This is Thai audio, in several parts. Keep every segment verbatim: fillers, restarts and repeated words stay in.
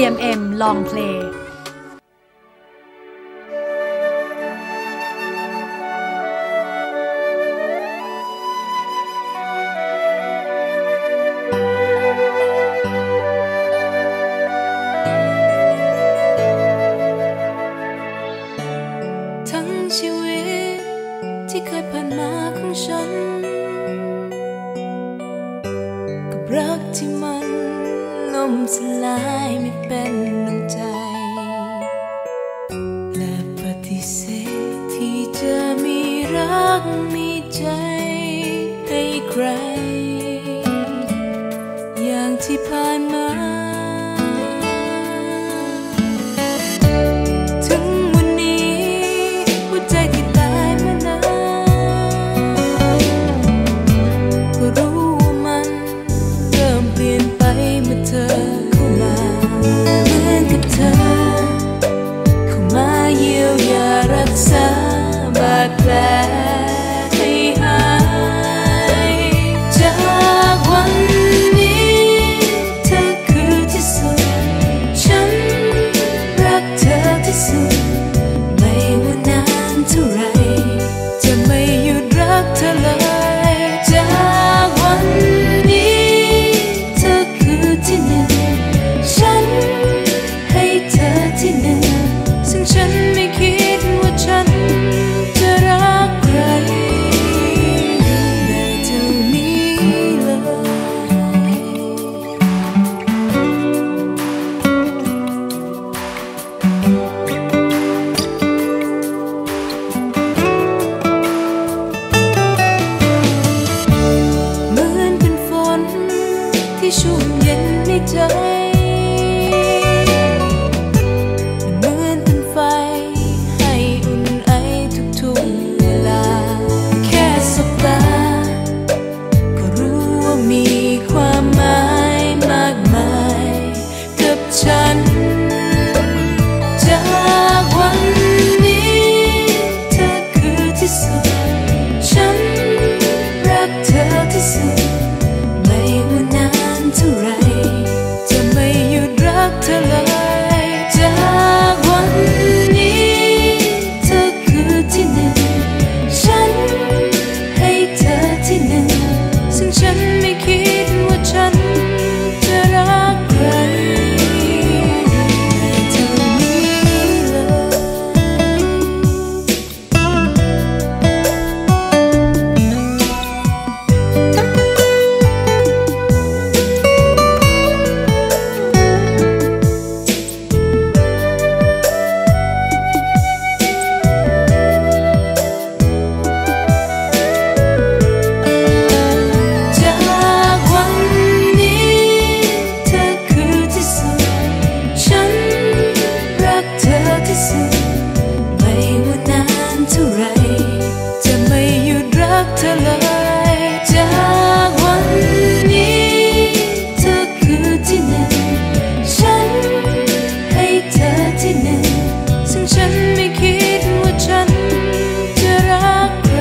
เอ็ม เอ็ม Long Play ทั้งชีวิตที่เคยผ่านมาของฉันกับรักที่มันล่มสลายไม่เป็นน้ำใจและปฏิเสธที่จะมีรักมีใจให้ใครอย่างที่ผ่านมาถึงวันนี้หัวใจที่ตายมานานก็รู้ว่ามันเริ่มเปลี่ยนไปเมื่อเธอเข้ามาเหมือนกับเธอเข้ามาเยียวยารักษาบาดแผลให้หายจากวันนี้เธอคือที่สุดฉันรักเธอที่สุดไม่ว่านานเท่าไรจะไม่หยุดรักเธอเลยจากวันนี้เธอคือที่หนึ่งฉันให้เธอที่หนึ่งซึ่งฉันไม่คิดว่าฉันจะรักใครได้เท่านี้เลยเหมือนเป็นฝนที่ชุ่มเย็นในใจเหมือนเป็นไฟให้อุ่นไอทุกๆเวลาแค่สบตาก็รู้ว่ามีความหมายมากมายกับฉันจากวันนี้เธอคือที่สุดฉันรักเธอที่สุดไม่ว่านานเท่าไรจะไม่หยุดรักเธอเลยจากวันนี้เธอคือที่หนึ่งฉันให้เธอที่หนึ่งซึ่งฉันไม่คิดว่าฉันจะรักใครได้เท่านี้เลย จากวันนี้เธอคือที่สุดฉันรักเธอที่สุดไม่ว่านานเท่าไรจะไม่หยุดรักเธอเลยจากวันนี้เธอคือที่หนึ่งฉันให้เธอที่หนึ่งซึ่งฉันไม่คิดว่าฉันจะรักใคร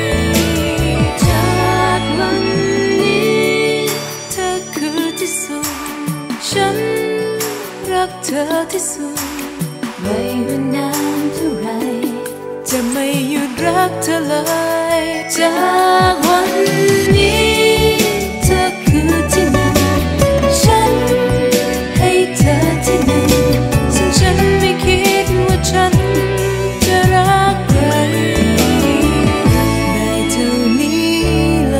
จากวันนี้เธอคือที่สุดฉันรักเธอที่สุดไม่ว่านานเท่าไรจะไม่หยุดรักเธอเลยจากวันนี้เธอคือที่หนึ่งฉันให้เธอที่หนึ่งซึ่งฉันไม่คิดว่าฉันจะรักใครได้เท่านี้เลย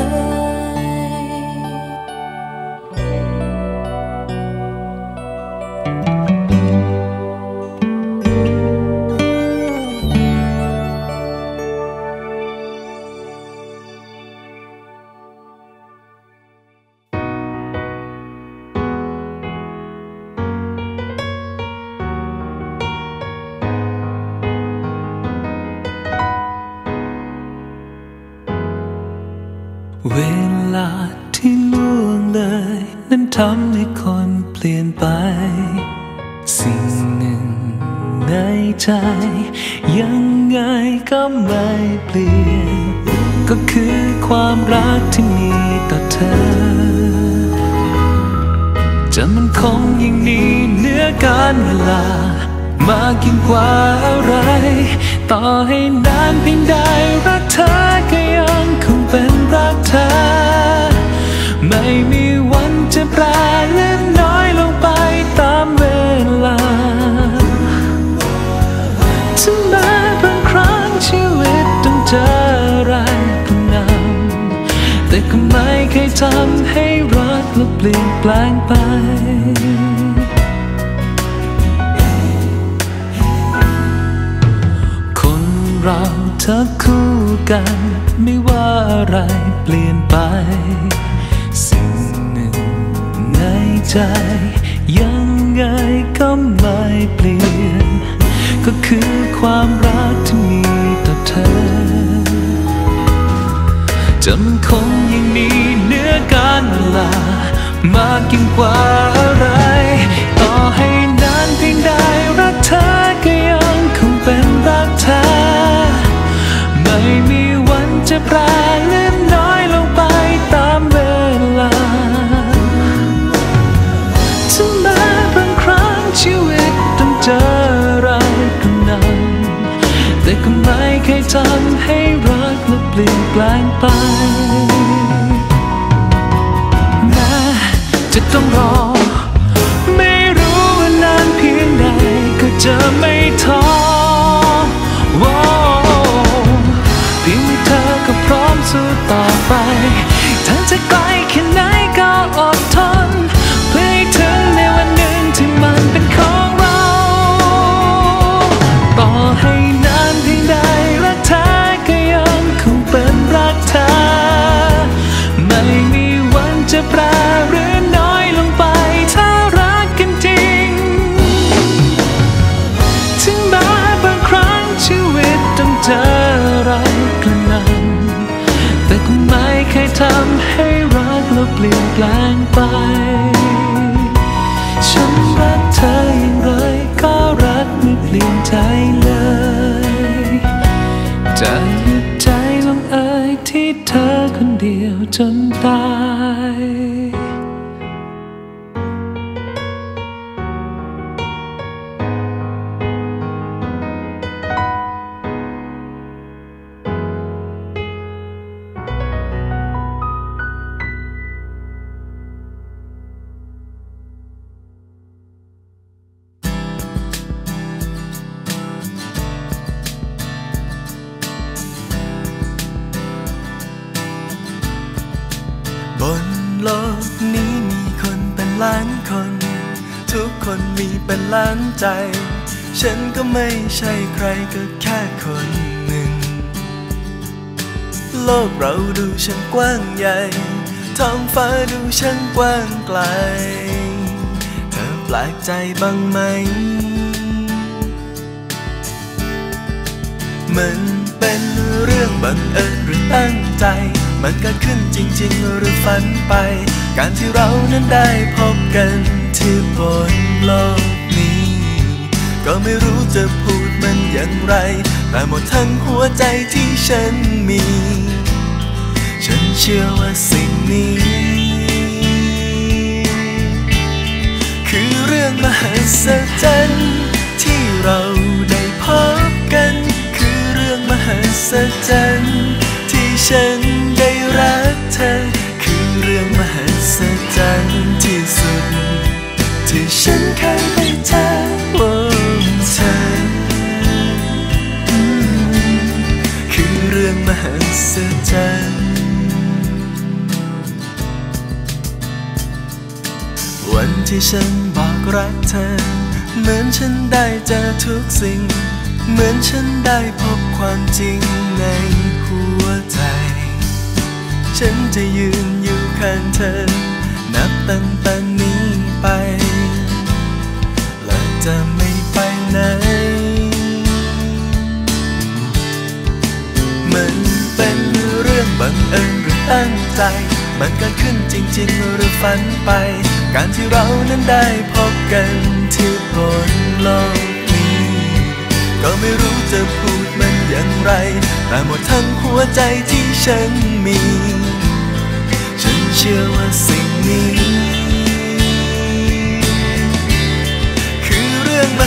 เวลาที่ล่วงเลยนั้นทำให้คนเปลี่ยนไป สิ่งหนึ่งในใจยังไงก็ไม่เปลี่ยน ก็คือความรักที่มีต่อเธอ จะมันคงยิ่งนี้เหนืออการเวลามากยิ่งกว่าอะไรต่อให้นานเพียงใดรักเธอก็ยังคงเป็นรักเธอไม่มีวันจะแปรเล็กน้อยลงไปตามเวลาถึงแม้บางครั้งชีวิตต้องเจออะไรผู้นำแต่ก็ไม่เคยทำให้รักและเปลี่ยนแปลงไปคนเราถ้าคู่กันไม่ว่าอะไรเปลี่ยนไปสิ่งหนึ่งในใจยังไงก็ไม่เปลี่ยนก็คือความรักที่มีต่อเธอจำคงยังมีเนื้อการเวลามากยิ่งกว่าอะไรต่อให้นานเพียงใดรักเธอก็ยังคงเป็นรักเธอไม่มีวันจะแปรเล็กน้อยลงไปตามเวลาถึงแม้บางครั้งชีวิตต้องเจออะไรก็นั้นแต่ก็ไม่เคยทำให้รักและเปลี่ยนแปลงไปแม้จะต้องรอไม่รู้ว่านานเพียงใดก็จะไม่ท้อเพียงมีเธอก็พร้อมสู้ต่อไปทั้งจะไกลแค่ไหนก็อดทนเพื่อให้ถึงในวันหนึ่งที่มันเป็นของเราต่อให้นานเพียงใดรักเธอก็ยังคงเป็นรักเธอไม่มีวันจะแปรหรือน้อยลงไปถ้ารักกันจริงถึงแม้บางครั้งชีวิตต้องเจออะไรกระนั้นแต่ก็ไม่เคยทำให้รักและเปลี่ยนแปลงไปฉันรักเธออย่างไรก็รักไม่เปลี่ยนใจเลยจะหยุดใจลงเอ่ยที่เธอคนเดียวจนตายบนโลกนี้มีคนเป็นล้านคนทุกคนมีเป็นล้านใจฉันก็ไม่ใช่ใครก็แค่คนหนึ่งโลกเราดูช่างกว้างใหญ่ท้องฟ้าดูช่างกว้างไกลเธอแปลกใจบ้างไหมมันเป็นเรื่องบังเอิญหรือตั้งใจมันเกิดขึ้นจริงๆหรือฝันไปการที่เรานั้นได้พบกันที่บนโลกนี้ก็ไม่รู้จะพูดมันอย่างไรแต่หมดทั้งหัวใจที่ฉันมีฉันเชื่อว่าสิ่งนี้คือเรื่องมหัศจรรย์ที่เราได้พบกันคือเรื่องมหัศจรรย์ที่ฉันได้รักเธอคือเรื่องมหัศจรรย์ที่สุดที่ฉันเคยได้เจอโอ้เธอคือเรื่องมหัศจรรย์วันที่ฉันบอกรักเธอเหมือนฉันได้เจอทุกสิ่งเหมือนฉันได้พบความจริงในหัวใจฉันจะยืนอยู่ข้างเธอนับตั้งแต่นี้ไปและจะไม่ไปไหนมันเป็นเรื่องบังเอิญหรือตั้งใจมันเกิดขึ้นจริงๆหรือฝันไปการที่เรานั้นได้พบกันที่บนโลกนี้ก็ไม่รู้จะพูดมันอย่างไรแต่หมดทั้งหัวใจที่ฉันมีฉันเชื่อว่าสิ่งนี้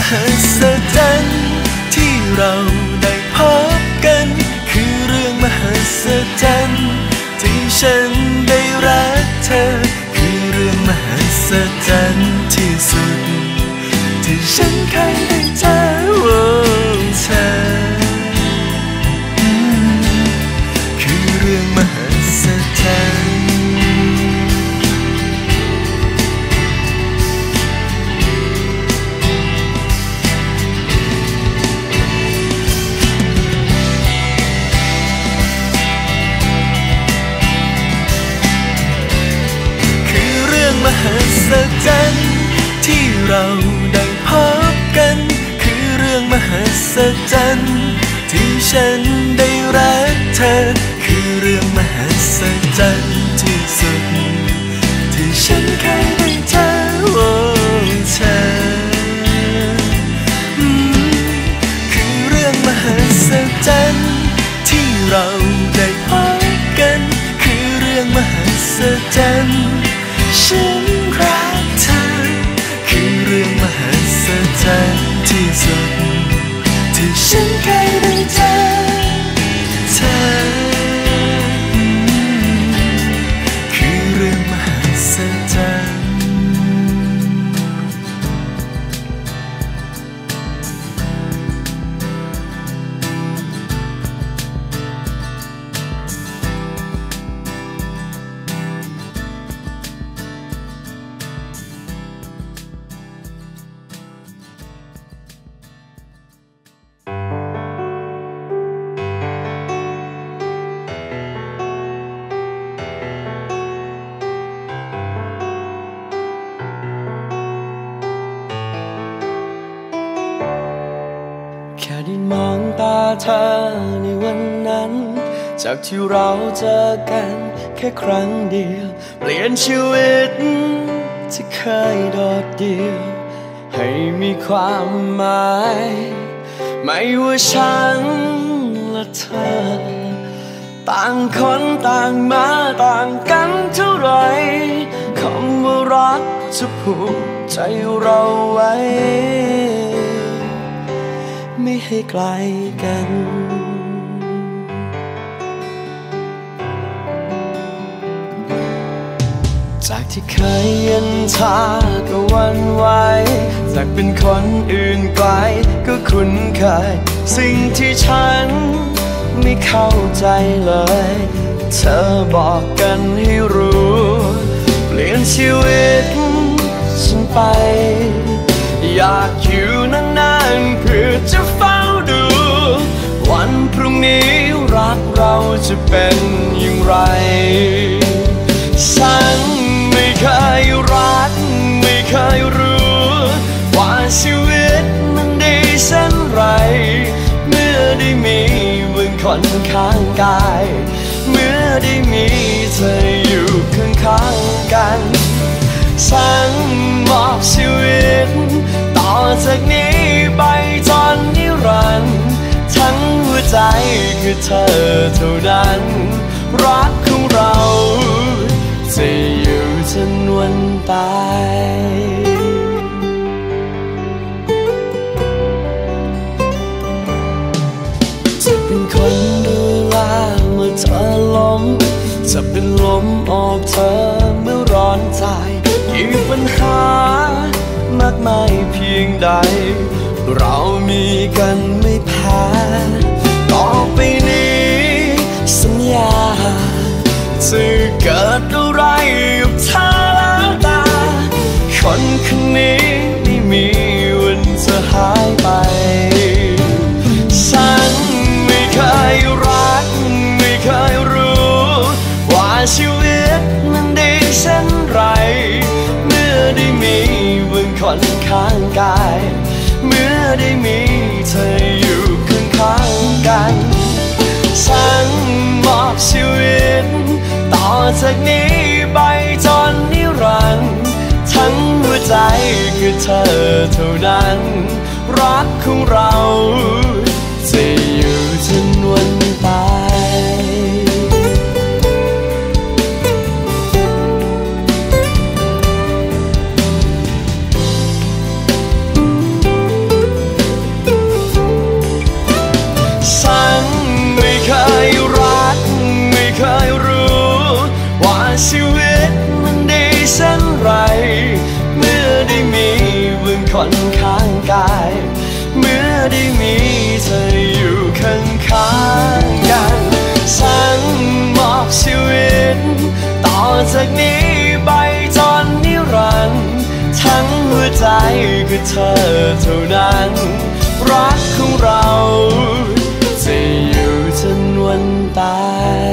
หัศจรรย์ที่เราได้พบกันคือเรื่องมหัศจรรย์ที่ฉันได้รักเธอคือเรื่องมหัศจรรย์ที่สุดที่ฉันเคยได้เจอเธอคือเรื่องมหัศจรรย์มหัศจรรย์ที่เราได้พบกันคือเรื่องมหัศจรรย์ที่ฉันได้รักเธอคือเรื่องมหัศจรรย์ที่สุดที่ฉันเคยได้เจอเธอคือเรื่องมหัศจรรย์ที่เราได้พบกันคือเรื่องมหัศจรรย์ฉันรักเธอคือเรื่องมหัศจรรย์ที่สุดที่ฉันเคยได้เจอเธอคือเรื่องมหัศจรรย์เธอในวันนั้นจากที่เราเจอกันแค่ครั้งเดียวเปลี่ยนชีวิตที่เคยโดดเดี่ยวให้มีความหมายไม่ว่าฉันและเธอต่างคนต่างมาต่างกันเท่าไรคำว่ารักจะผูกใจเราไว้ไม่ให้ไกลกันจากที่เคยเย็นชาก็หวั่นไหวจากเป็นคนอื่นไกลก็คุ้นเคยสิ่งที่ฉันไม่เข้าใจเลยเธอบอกกันให้รู้เปลี่ยนชีวิตฉันไปอยากอยู่นานๆเพื่อจะเฝ้าดูวันพรุ่งนี้รักเราจะเป็นอย่างไรฉันไม่เคยรักไม่เคยรู้ว่าชีวิตมันดีเช่นไรเมื่อได้มีมึงคนข้างกายเมื่อได้มีเธออยู่ข้างๆกันฉันมอบชีวิตต่อจากนี้ไปจนนิรันดร์ทั้งหัวใจคือเธอเท่านั้นรักของเราจะอยู่จนวันตายจะเป็นคนดูแลเมื่อเธอล้มจะเป็นลมออกเธอเมื่อร้อนใจกี่ปัญหามากมายเพียงใดเรามีกันไม่แพ้ต่อไปนี้สัญญาจะเกิดอะไรกับเธอแล้วตาคนคนนี้ไม่มีวันจะหายไปฉันไม่เคยรักไม่เคยรู้ว่าชีวิตมันดีเช่นไรเมื่อได้มีมึงคนข้างกายเมื่อได้มีเธออยู่ข้างๆกันฉันมอบชีวิตต่อจากนี้ไปจนนิรันดร์ทั้งหัวใจคือเธอเท่านั้นรักของเราจะอยู่จนวันตายวันข้างกายเมื่อได้มีเธออยู่ข้างข้างกันฉันมอบชีวิตต่อจากนี้ไปจนนิรันดร์ทั้งหัวใจคือเธอเท่านั้นรักของเราจะอยู่จนวันตาย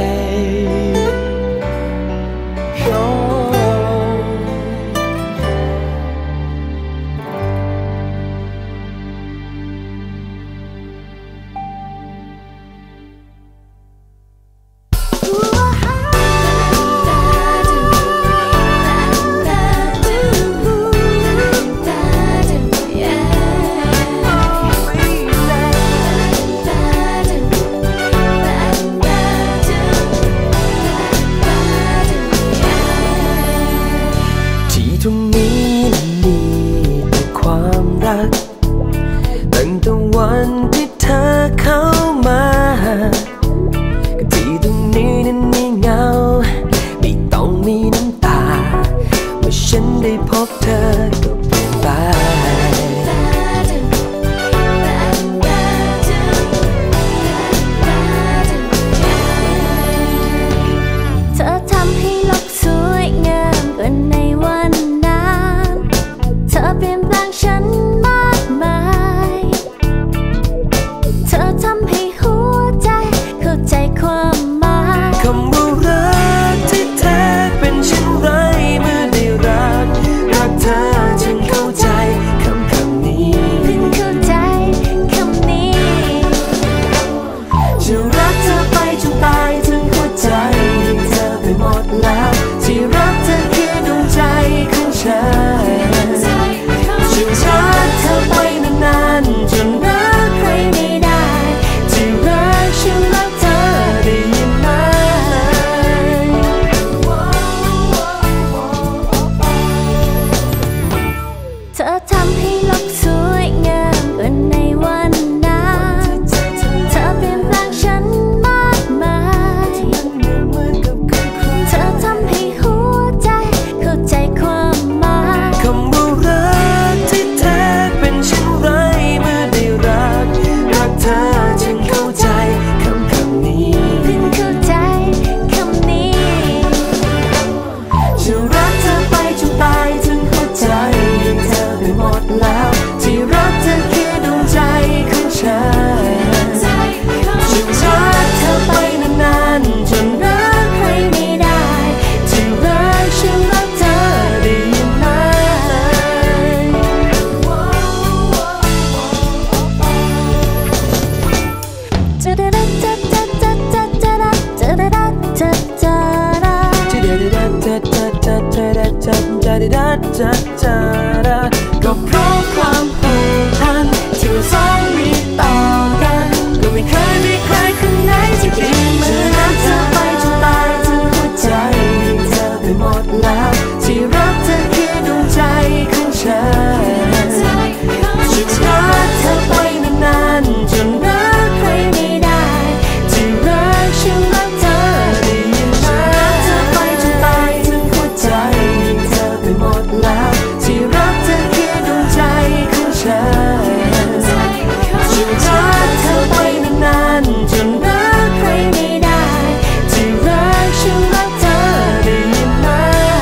ก็เพราะความผูกพันที่เราสองมีต่อกันก็ไม่เคยมีใครคนไหนที่ดีเหมือนรักเธอไปจนตายทั้งหัวใจเธอไปหมดแล้วที่รักเธอคือดวงใจของฉันฉันรักเธอไปนานๆจนรักใครไม่ได้ที่รักฉันรักเธอได้ยินไหมรักเธอไปจนตายทั้งหัวใจเธอไปหมดแล้วที่รักเธอคือดวงใจของฉันฉันรักเธอไปนานๆจนรักใครไม่ได้ที่รักฉันรักเธอได้ยินไหม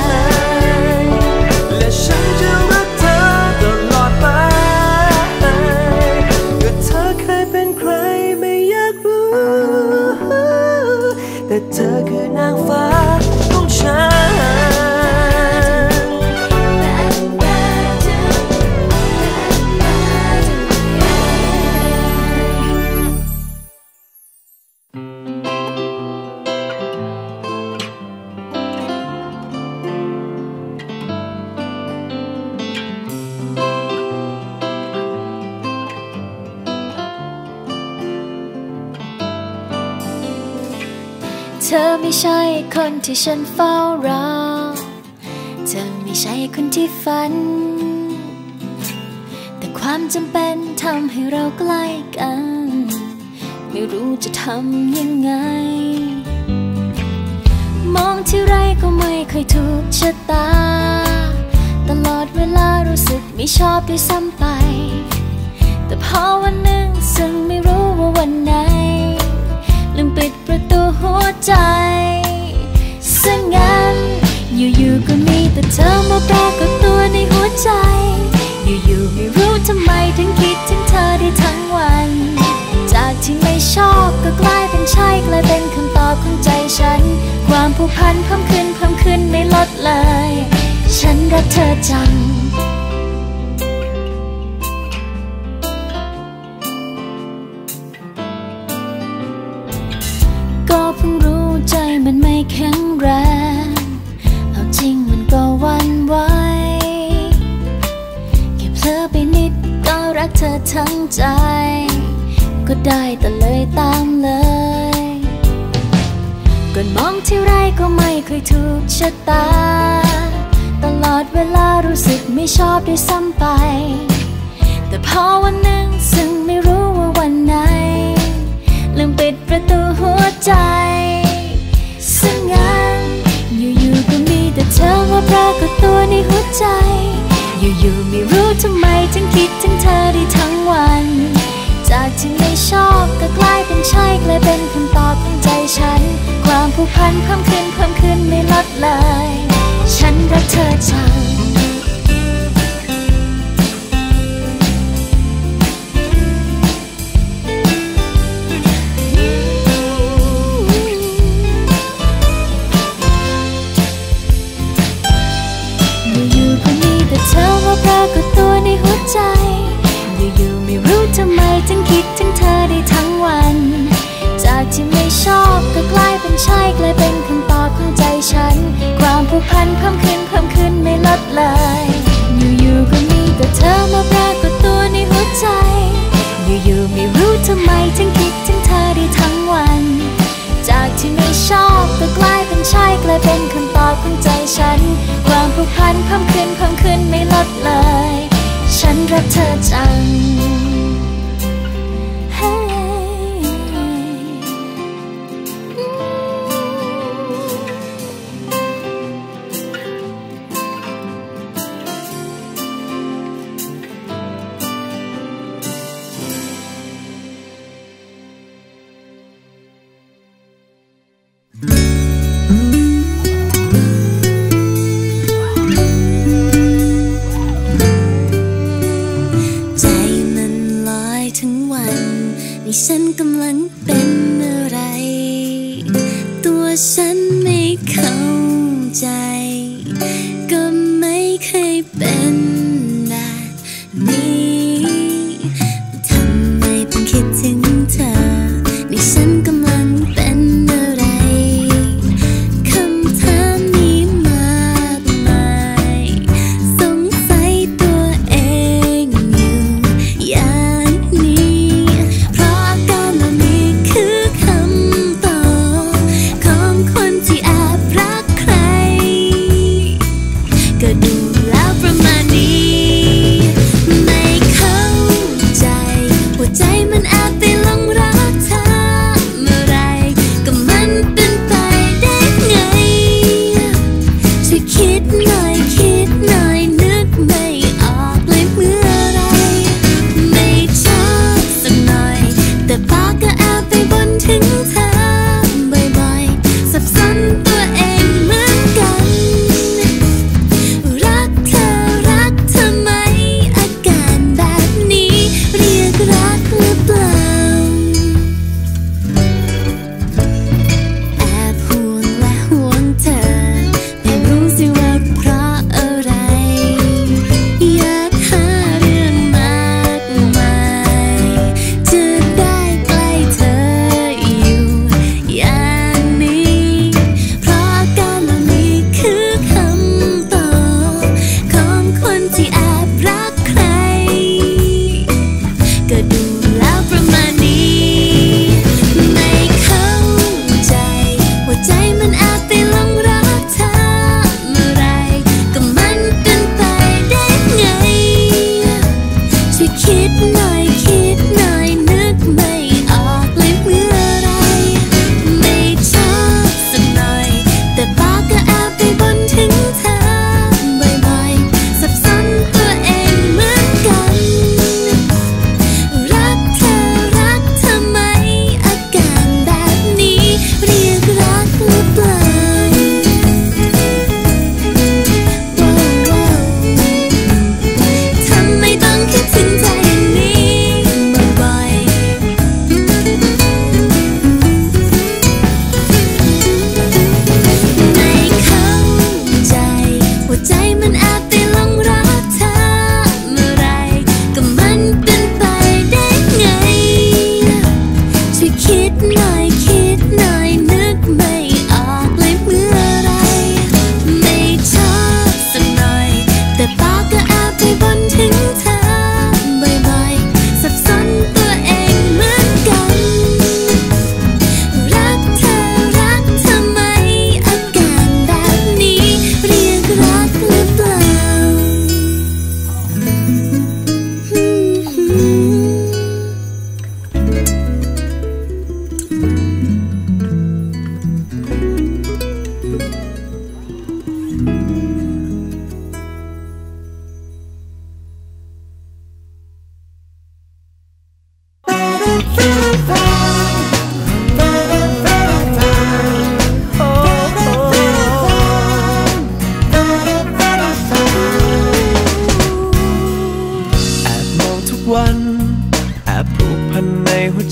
และฉันจะรักเธอตลอดไปก็เธอเคยเป็นใครไม่อยากรู้แต่เธอคือนางฟ้าของฉันเธอไม่ใช่คนที่ฉันเฝ้ารอเธอไม่ใช่คนที่ฝันแต่ความจำเป็นทำให้เราใกล้กันไม่รู้จะทำยังไงมองที่ไรก็ไม่เคยถูกชะตาตลอดเวลารู้สึกมีไม่ชอบด้วยซ้ำไปแต่พอวันหนึ่งซึ่งไม่รู้ว่าวันไหนลืมปิดประตูหัวใจซึ่งงั้นอยู่ๆก็มีแต่เธอมาปรากฏตัวในหัวใจอยู่ๆไม่รู้ทำไมถึงคิดถึงเธอได้ทั้งวันจากที่ไม่ชอบก็กลายเป็นใช่กลายเป็นคำตอบของใจฉันความผูกพันเพิ่มขึ้นเพิ่มขึ้นไม่ลดเลยฉันรักเธอจังก็เพิ่งรู้ใจมันไม่แข็งแรงเอาจริงมันก็หวั่นไหวแค่เพลอไปนิดก็รักเธอทั้งใจก็ได้แต่เลยตามเลยก่อนมองที่ไรก็ไม่เคยถูกชะตาตลอดเวลารู้สึกไม่ชอบด้วยซ้ำไปแต่พอวันหนึ่งซึ่งไม่รู้ว่าวันไหนลืมปิดประตูหัวใจซึ่งงั้นอยู่ๆก็มีแต่เธอมาปรากฏตัวในหัวใจอยู่ๆไม่รู้ทำไมถึงคิดถึงเธอได้ทั้งวันจากที่ไม่ชอบก็กลายเป็นใช่กลายเป็นคำตอบของใจฉันความผูกพันเพิ่มขึ้นเพิ่มขึ้นไม่ลดเลยฉันรักเธอจังอยู่ๆก็มีแต่เธอมาปรากฏตัวในหัวใจอยู่ๆไม่รู้ทำไมถึงคิดถึงเธอได้ทั้งวันจากที่ไม่ชอบก็กลายเป็นใช่กลายเป็นคำตอบของใจฉันความผูกพันเพิ่มขึ้นเพิ่มขึ้นไม่ลดเลยอยู่ๆก็มีแต่เธอมาปรากฏตัวในหัวใจอยู่ๆไม่รู้ทำไมถึงคิดถึงเธอได้ทั้งวันจากที่ไม่ชอบก็กลายเป็นใช่กลายเป็นคำตอบของใจฉันความผูกพันเพิ่มขึ้นเพิ่มขึ้นไม่ลดเลยฉันรักเธอจัง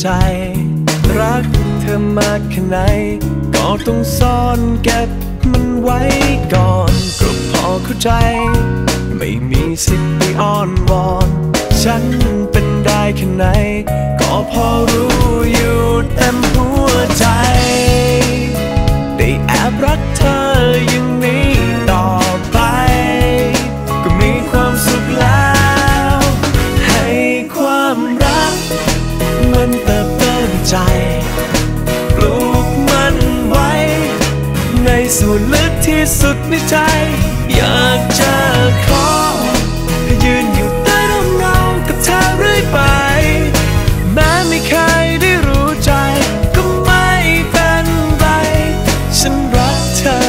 ใจรักเธอมากแค่ไหนก็ต้องซ่อนเก็บมันไว้ก่อนก็พอเข้าใจไม่มีสิทธิ์ไปอ้อนวอนฉันเป็นได้แค่ไหนก็พอรู้อยู่เต็มหัวใจได้แอบรักเธออย่างนี้ต่อไปก็มีความสุขแล้วให้ความรักมันเติบโตในใจปลูกมันไว้ในส่วนลึกที่สุดในใจอยากจะขอยืนอยู่ใต้ร่มเงากับเธอเรื่อยไปแม้ไม่เคยได้รู้ใจก็ไม่เป็นไรฉันรักเธอ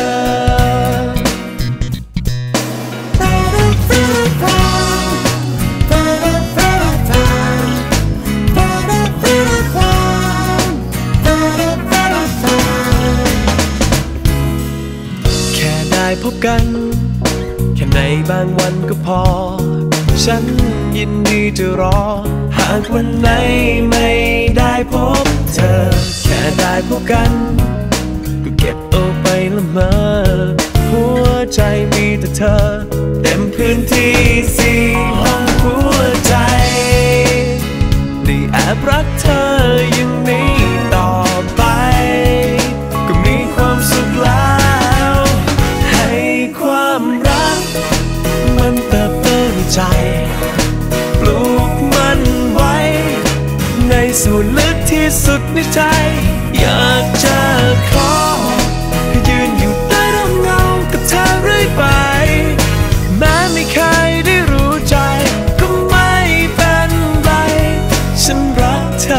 แค่ได้พบกันแค่ในบางวันก็พอฉันยินดีจะรอหากวันไหนไม่ได้พบเธอแค่ได้พบกันก็เก็บเอาไปละเมอหัวใจมีแต่เธอเต็มพื้นที่สี่ห้องหัวใจได้แอบรักเธออย่างนี้ต่อไปก็มีความสุขแล้วให้ความรักมันเติบโตในใจปลูกมันไว้ในส่วนลึกที่สุดในใจอยากจะขอยืนอยู่ใต้ร่มเงากับเธอเรื่อยไปแม้ไม่เคยได้รู้ใจก็ไม่เป็นไรฉันรักเธอ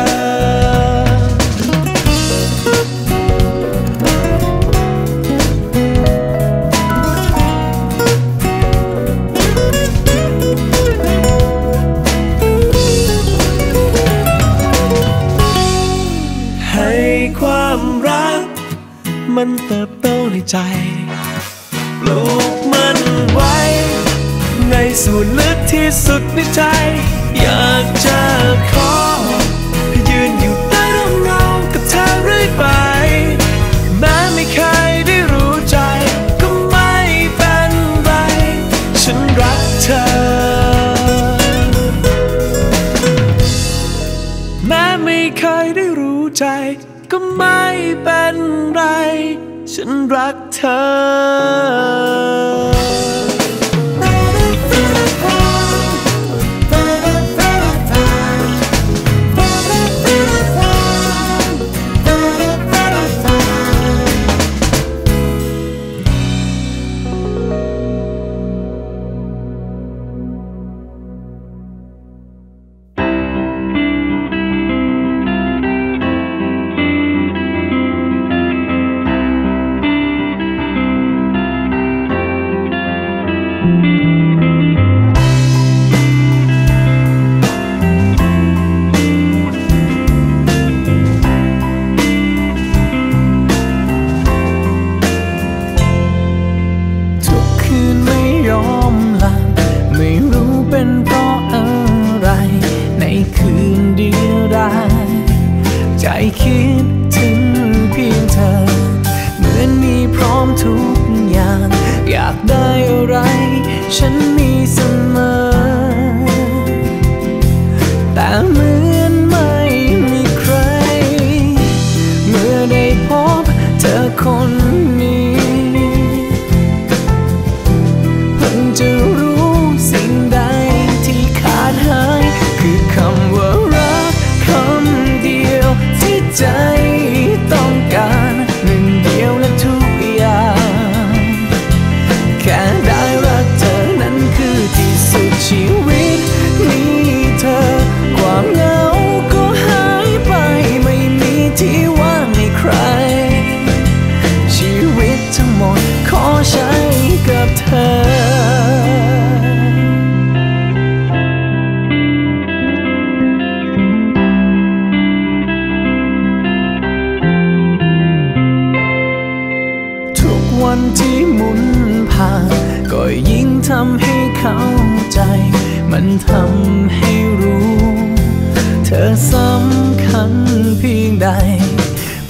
ความรักมันเติบโตในใจปลูกมันไว้ในส่วนลึกที่สุดในใจอยากจะขอยืนอยู่ใต้ร่มเงากับเธอเรื่อยไปแม้ไม่เคยได้รู้ใจก็ไม่เป็นไรฉันรักเธอแม้ไม่เคยได้รู้ใจก็ไม่เป็นไรฉันรักเธอคิดถึงเพียงเธอเหมือนมีพร้อมทุกอย่างอยากได้อะไรฉันมีเสมอแต่เหมือนไม่มีใครเมื่อได้พบเธอคนนี้เพิ่งจะรู้สิ่งใดที่ขาดหายคือคำว่ารักคำเดียวที่ใจต้องการหนึ่งเดียวและทุกอย่างแค่ได้รักเธอนั้นคือที่สุดชีวิตมีเธอความเหงาก็หายไปไม่มีที่ว่างให้ใครชีวิตทั้งหมดขอใช้กับเธอวันที่หมุนผ่านก็ยิ่งทำให้เข้าใจมันทำให้รู้เธอสำคัญ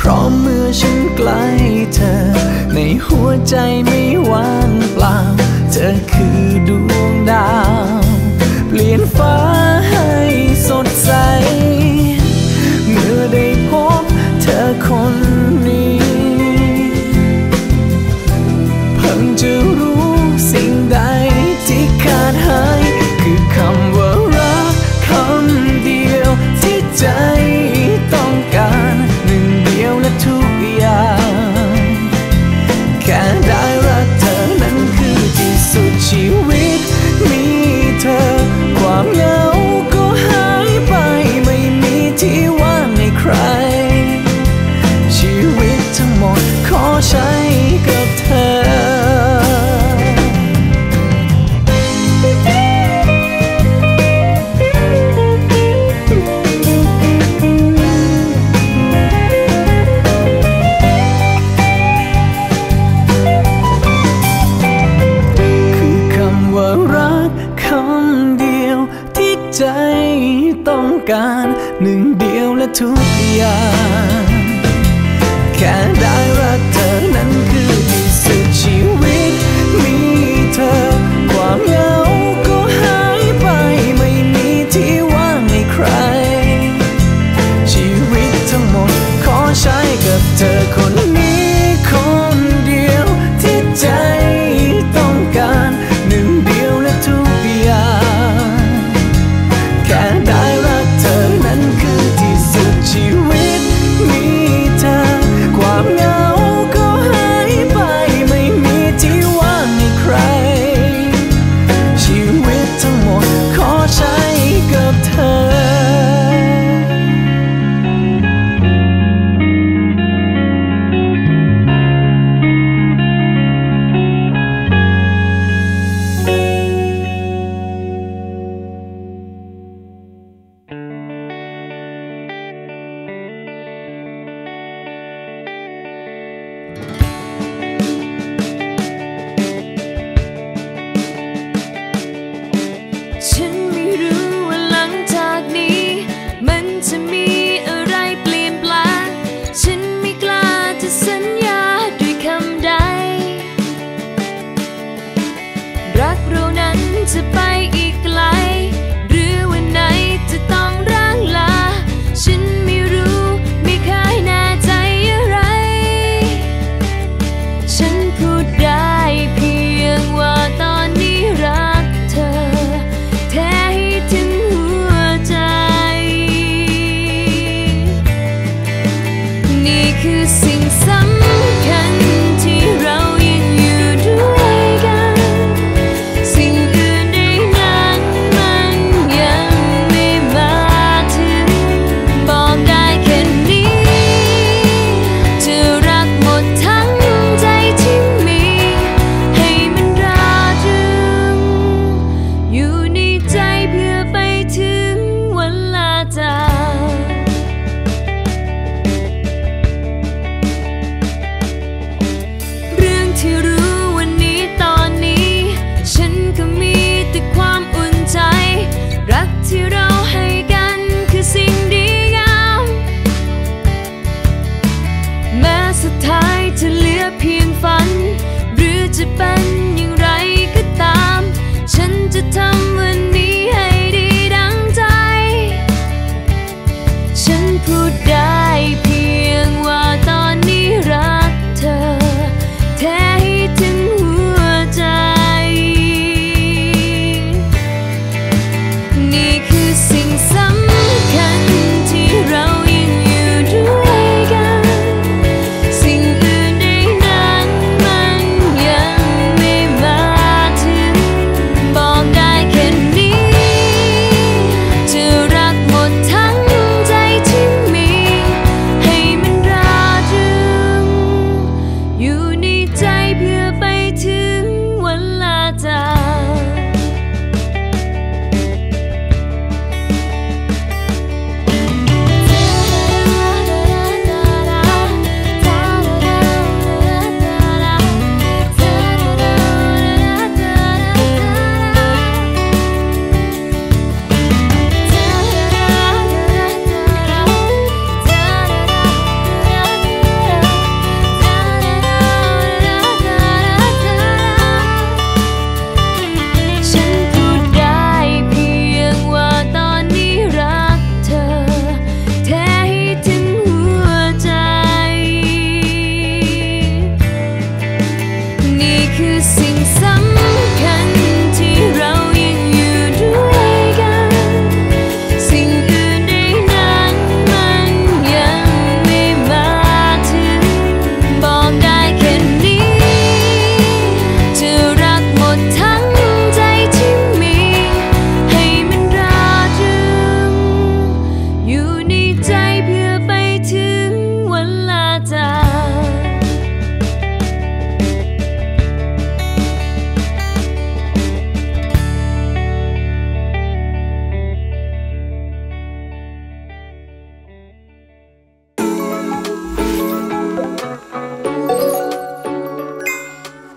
เพราะเมื่อฉันใกล้เธอในหัวใจไม่ว่างเปล่าเธอคือดวงดาวเปลี่ยนฟ้าให้สดใสเมื่อได้พบเธอคนนี้เพิ่งจะรู้สิ่งใดที่ขาดหายคือคำว่ารักคำเดียวที่ใจต้องการหนึ่งเดียวและทุกอย่างแค่ได้รักเธอนั้นคือที่สุดชีวิตมีเธอความเหงาก็หายไปไม่มีที่ว่างให้ใครชีวิตทั้งหมดขอใช้กับเธอใจต้องการหนึ่งเดียวและทุกอย่างแค่ได้รักเธอนั้นคือที่สุดชีวิตมีเธอความเหงา